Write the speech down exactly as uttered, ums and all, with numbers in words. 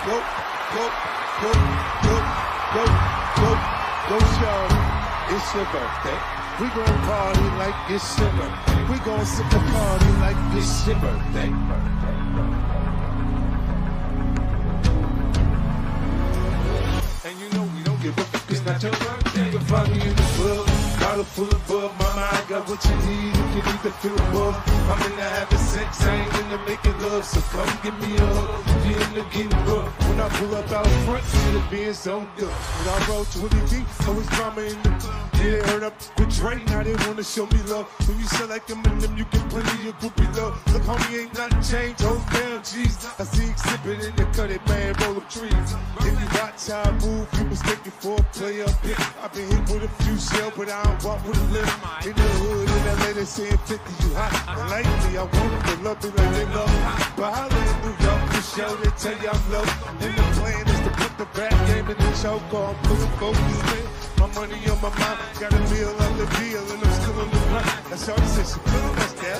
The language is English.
go, go, go, go, go, go, go, shorty. It's your birthday. We gon' party like it's your birthday. We gon' sip the party like it's your birthday. And you know we don't give up, it's not your birthday. You can find me in the club, bottle full of bub. Mama, I got what you need if you need to feel above. I'm in the having sex, I ain't in the making love. So come give me a hug if you're in the getting rough. When I pull up out front, see the being so good. When I roll to Willie D, always drama in the club. Yeah, they heard up with Drake, now they wanna show me love. When you sell like them and them, you get plenty of groupie love. Look, homie, ain't nothing changed, hold down, jeez. I see exhibit in the cut, it man, roll up trees. If you watch how I move, you mistake it for a player pick. I've been hit with a few shells, but I don't walk with a limp. In the hood, in L A, they saying fifty, you hot. And lately, I want them to love me like they love me. But I live in New York, for show, they tell you I'm low. And the plan is to put the back game in the choke, I'm pulling focus, man. My money on my mind, got a meal on the deal, and I'm still on the grind. That's all she said, she feeling that's that.